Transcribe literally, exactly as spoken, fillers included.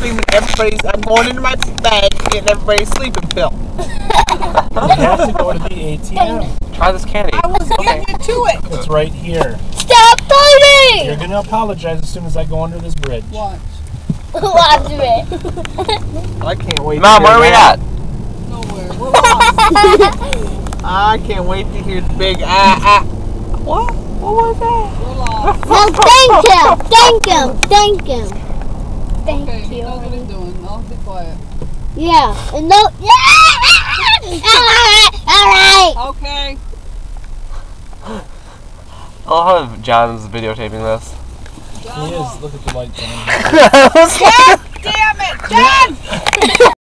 screaming, everybody's, I'm going into my bag and getting everybody's sleeping pill. You have to go to the A T M. Try this candy. I was getting you to it. It's right here. Stop fighting! You're gonna apologize as soon as I go under this bridge. Watch. Watch it. I can't wait Mom, to hear where are we that. at? Nowhere. We're lost. I can't wait to hear the big ah ah. What? What was that? We're lost. No, thank him. Thank him. Thank him. Thank Okay, he you. knows what he's doing. I'll be quiet. Yeah. And no. All right. Okay. I love how John's videotaping this. He is. Look at the lights on him. God damn it, Dad!